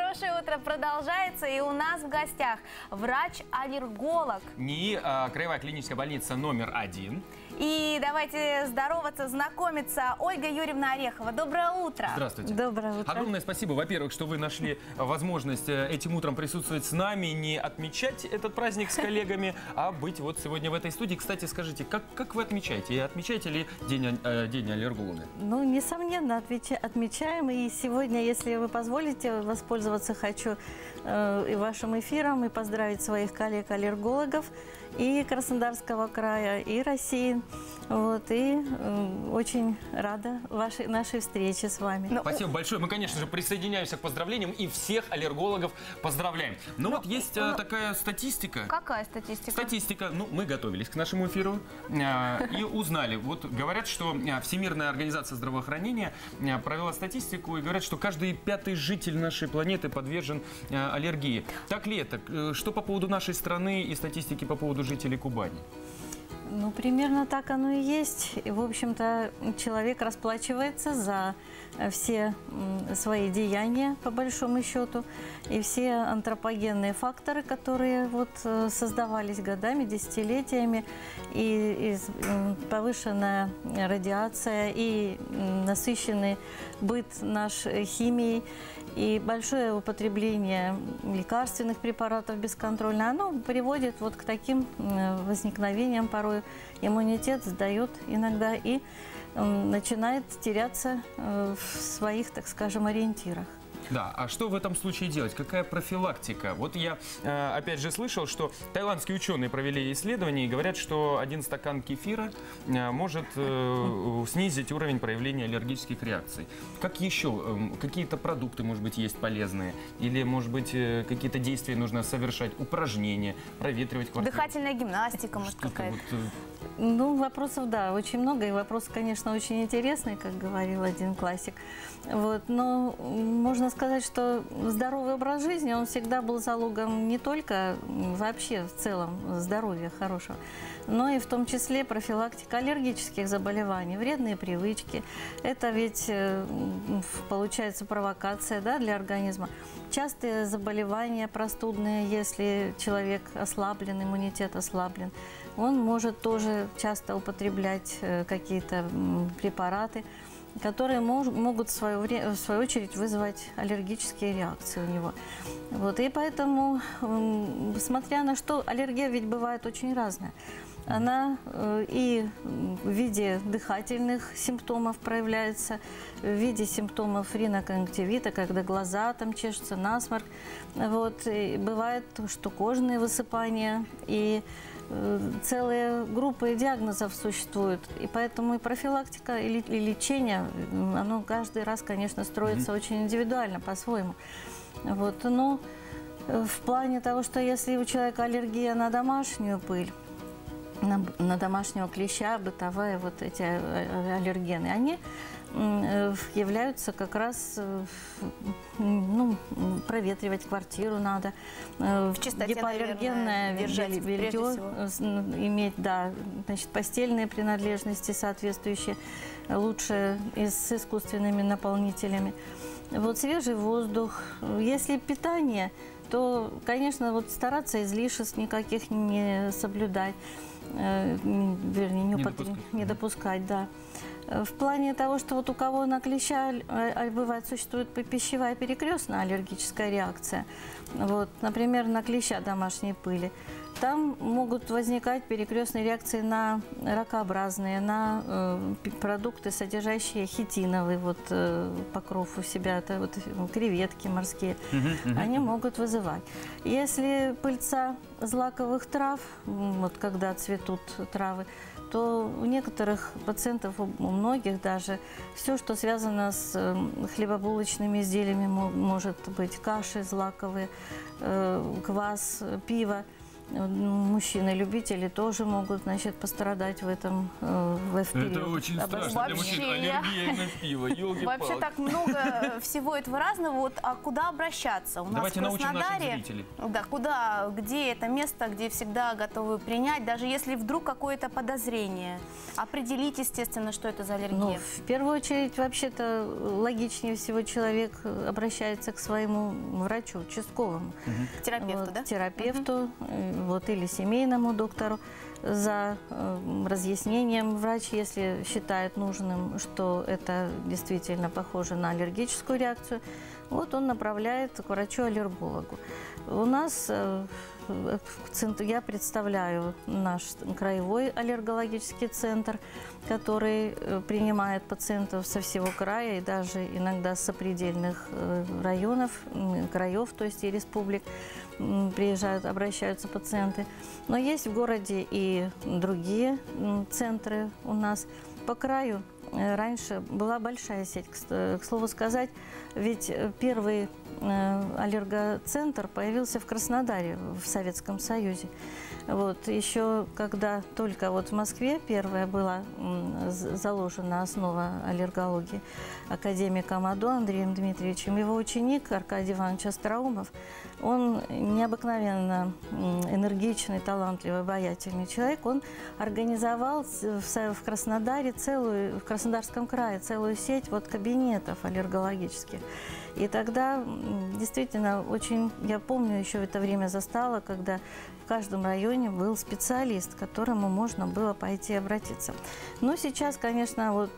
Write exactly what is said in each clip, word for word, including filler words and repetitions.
Хорошее утро продолжается, и у нас в гостях врач-аллерголог. НИИ а, Краевая клиническая больница номер один. И давайте здороваться, знакомиться. Ольга Юрьевна Орехова. Доброе утро. Здравствуйте. Доброе утро. Огромное спасибо, во-первых, что вы нашли возможность этим утром присутствовать с нами, не отмечать этот праздник с коллегами, а быть вот сегодня в этой студии. Кстати, скажите, как, как вы отмечаете? И отмечаете ли день, э, день аллерголога? Ну, несомненно, отвеча, отмечаем. И сегодня, если вы позволите, воспользоваться хочу э, и вашим эфиром, и поздравить своих коллег-аллергологов и Краснодарского края, и России. Вот, и э, очень рада вашей, нашей встрече с вами. Ну, Спасибо большое. Мы, конечно же, присоединяемся к поздравлениям и всех аллергологов поздравляем. Но ну, вот есть ну, такая статистика. Какая статистика? Статистика. Ну, мы готовились к нашему эфиру э, и узнали. Вот говорят, что Всемирная организация здравоохранения провела статистику и говорят, что каждый пятый житель нашей планеты подвержен э, аллергии. Так ли это? Что по поводу нашей страны и статистики по поводу жителей Кубани? Ну, примерно так оно и есть. И, в общем-то, человек расплачивается за все свои деяния, по большому счету, и все антропогенные факторы, которые вот создавались годами, десятилетиями, и, и повышенная радиация, и насыщенный быт наш химией, и большое употребление лекарственных препаратов бесконтрольно, оно приводит вот к таким возникновениям порой. Иммунитет сдает иногда и начинает теряться в своих, так скажем, ориентирах. Да, а что в этом случае делать? Какая профилактика? Вот я, опять же, слышал, что таиландские ученые провели исследование и говорят, что один стакан кефира может снизить уровень проявления аллергических реакций. Как еще? Какие-то продукты, может быть, есть полезные? Или, может быть, какие-то действия нужно совершать? Упражнения, проветривать квартиру? Дыхательная гимнастика, может, какая-то? Вот... Ну, вопросов, да, очень много. И вопрос, конечно, очень интересный, как говорил один классик. Вот, но можно сказать, что здоровый образ жизни, он всегда был залогом не только вообще в целом здоровья хорошего, но и в том числе профилактика аллергических заболеваний, вредные привычки. Это ведь получается провокация, да, для организма. Частые заболевания простудные, если человек ослаблен, иммунитет ослаблен, он может тоже часто употреблять какие-то препараты, которые мож, могут в свою, в свою очередь вызвать аллергические реакции у него. Вот, и поэтому, смотря на что, аллергия ведь бывает очень разная. Она э, и в виде дыхательных симптомов проявляется, в виде симптомов риноконъюнктивита, когда глаза там чешутся, насморк. Вот, и бывает, что кожные высыпания, и э, целые группы диагнозов существуют. И поэтому и профилактика, и, и лечение, оно каждый раз, конечно, строится mm-hmm. очень индивидуально, по-своему. Вот, но в плане того, что если у человека аллергия на домашнюю пыль, На, на домашнего клеща, бытовые вот эти аллергены, они являются как раз, ну, проветривать квартиру надо, в чистоте, гипоаллергенное белье иметь, да, значит, постельные принадлежности соответствующие, лучше и с искусственными наполнителями. Вот свежий воздух. Если питание, то, конечно, вот стараться излишеств никаких не соблюдать. Вернее, не, не, упот... допускать. не допускать, да. В плане того, что вот у кого на клеща бывает, существует пищевая перекрестная аллергическая реакция, вот, например, на клеща домашней пыли, там могут возникать перекрестные реакции на ракообразные, на э, продукты, содержащие хитиновый вот, э, покров у себя, это вот креветки морские, uh-huh, uh-huh. они могут вызывать. Если пыльца злаковых трав, вот когда цветут травы, то у некоторых пациентов, у многих даже, все, что связано с хлебобулочными изделиями, может быть каши злаковые, квас, пиво, Мужчины-любители тоже могут, значит, пострадать в этом э, в период. Это очень страшно для мужчин. Аллергия на пиво, елки-палки. Вообще так много всего этого разного. Вот, а куда обращаться? У нас Давайте в научим наших Краснодаре, зрителей. да, куда, где это место, где всегда готовы принять, даже если вдруг какое-то подозрение. Определить, естественно, что это за аллергия. Ну, в первую очередь, вообще-то, логичнее всего человек обращается к своему врачу, участковому. К терапевту, вот, да? терапевту, вот, или семейному доктору за э, разъяснением. Врач, если считает нужным, что это действительно похоже на аллергическую реакцию, вот он направляет к врачу-аллергологу. У нас э, я представляю наш краевой аллергологический центр, который принимает пациентов со всего края и даже иногда с сопредельных районов, краев, то есть и республик. Приезжают, обращаются пациенты. Но есть в городе и другие центры у нас. По краю раньше была большая сеть, к слову сказать, ведь первый аллергоцентр появился в Краснодаре, в Советском Союзе. Вот, еще когда только вот в Москве первая была заложена основа аллергологии академиком АДО Андреем Дмитриевичем, его ученик Аркадий Иванович Остроумов, он необыкновенно энергичный, талантливый, обаятельный человек. Он организовал в Краснодаре целую, в Краснодарском крае целую сеть вот кабинетов аллергологических. И тогда действительно очень, я помню, еще в это время застала, когда в каждом районе был специалист, к которому можно было пойти обратиться. Но сейчас, конечно, вот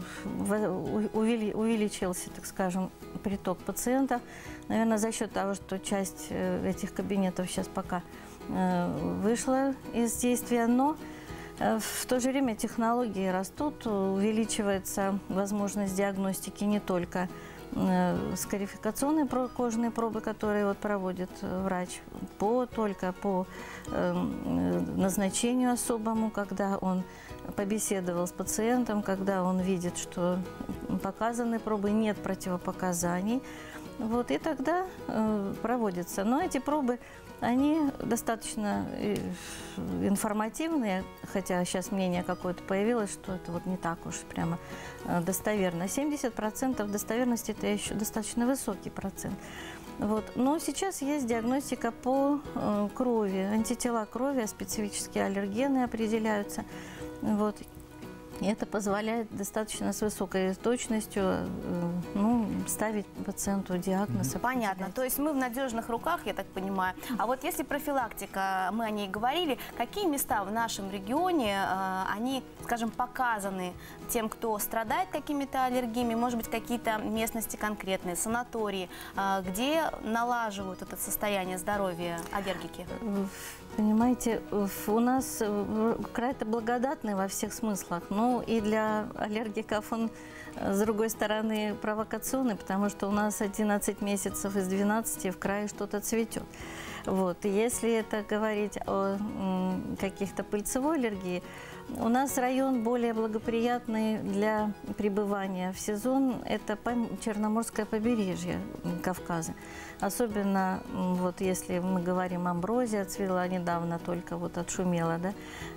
увеличился, так скажем, приток пациентов. Наверное, за счет того, что часть этих кабинетов сейчас пока вышла из действия, но в то же время технологии растут, увеличивается возможность диагностики не только скарификационные кожные пробы, которые вот проводит врач, по, только по э, назначению особому, когда он побеседовал с пациентом, когда он видит, что показаны пробы, нет противопоказаний. Вот, и тогда э, проводятся. Но эти пробы, они достаточно информативные, хотя сейчас мнение какое-то появилось, что это вот не так уж прямо достоверно. семьдесят процентов достоверности – это еще достаточно высокий процент. Вот. Но сейчас есть диагностика по э, крови, антитела крови, специфические аллергены определяются. Вот. И это позволяет достаточно с высокой точностью э, ну, ставить пациенту диагноз. Понятно. То есть мы в надежных руках, я так понимаю. А вот если профилактика, мы о ней говорили, какие места в нашем регионе, э, они, скажем, показаны тем, кто страдает какими-то аллергиями, может быть, какие-то местности конкретные, санатории, э, где налаживают это состояние здоровья аллергики? Понимаете, у нас край-то благодатный во всех смыслах, но и для аллергиков он, с другой стороны, провокационный, потому что у нас одиннадцать месяцев из двенадцати в крае что-то цветет. Вот. И если это говорить о каких-то пыльцевой аллергии, у нас район более благоприятный для пребывания в сезон – это Черноморское побережье Кавказа. Особенно, вот если мы говорим, амброзия цвела недавно, только вот отшумела, да?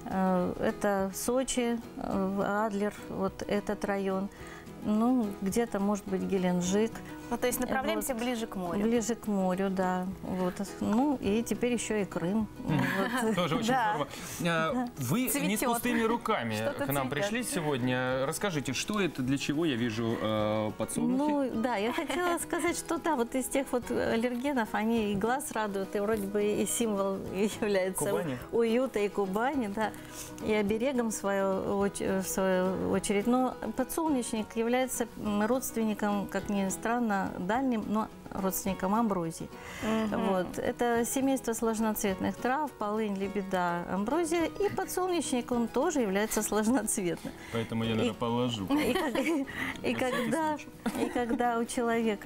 Это Сочи, Адлер, вот этот район. Ну, где-то, может быть, Геленджик. Ну, то есть направляемся вот, ближе к морю. Ближе к морю, да. Вот. Ну, и теперь еще и Крым. Тоже очень здорово. Вы не с пустыми руками к нам пришли сегодня. Расскажите, что это, для чего я вижу подсолнухи? Ну, да, я хотела сказать, что да, вот из тех вот аллергенов, они и глаз радуют, и вроде бы и символ является уюта и Кубани, да, и оберегом в свою очередь. Но подсолнечник является родственником, как ни странно, дальним, но родственником амброзии. Mm-hmm. Вот. Это семейство сложноцветных трав, полынь, лебеда, амброзия, и подсолнечник, он тоже является сложноцветным. Поэтому я, наверное, и, положу. И, и, и, когда, и когда у человека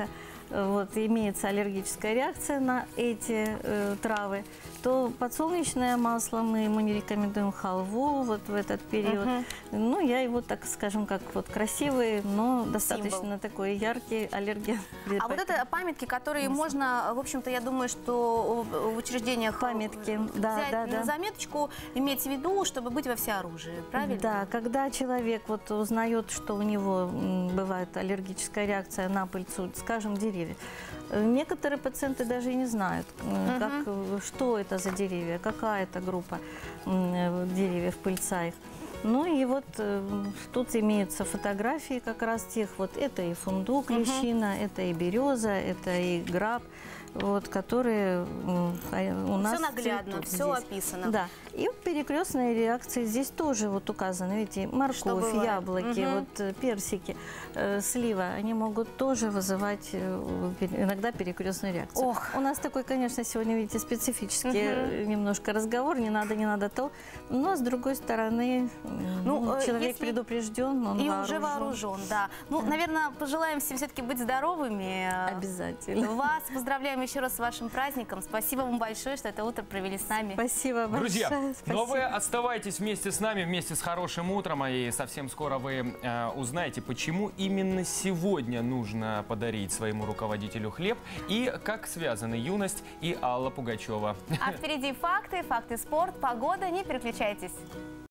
э, вот, имеется аллергическая реакция на эти э, травы, то подсолнечное масло мы ему не рекомендуем, халву вот в этот период. Мгм. Ну, я его, так скажем, как вот красивый, но достаточно Символ. такой яркий аллерген. А вот это памятки, которые можно, в общем-то, я думаю, что в в учреждениях Памятки, да, взять да, на да. заметочку, иметь в виду, чтобы быть во всеоружии, правильно? Да, когда человек вот узнает, что у него м, бывает аллергическая реакция на пыльцу, скажем, деревьев, э, некоторые пациенты даже и не знают, э, как, э, что это за деревья, какая это группа м, э, деревьев, пыльца их. Ну и вот э, тут имеются фотографии как раз тех, вот это и фундук, лещина, это и береза, это и граб, вот, которые м, а, у нас Все наглядно, цветут все здесь. описано. Да, и перекрестные реакции здесь тоже вот указаны. Видите, Что морковь, бывает? яблоки, Мгм. вот э, персики, э, слива, они могут тоже вызывать э, пер- иногда перекрестную реакцию. Ох. У нас такой, конечно, сегодня, видите, специфический э, немножко разговор, не надо, не надо то, но с другой стороны, м, Ну, ну, э, человек если- предупрежден, он И вооружен. уже вооружен, да. Ну, наверное, пожелаем всем все-таки быть здоровыми. Обязательно. Вас поздравляем еще раз с вашим праздником. Спасибо вам большое, что это утро провели с нами. Спасибо большое. Друзья, спасибо. но вы оставайтесь вместе с нами, вместе с хорошим утром, и совсем скоро вы э, узнаете, почему именно сегодня нужно подарить своему руководителю хлеб и как связаны юность и Алла Пугачева. А впереди факты, факты спорт, погода. Не переключайтесь.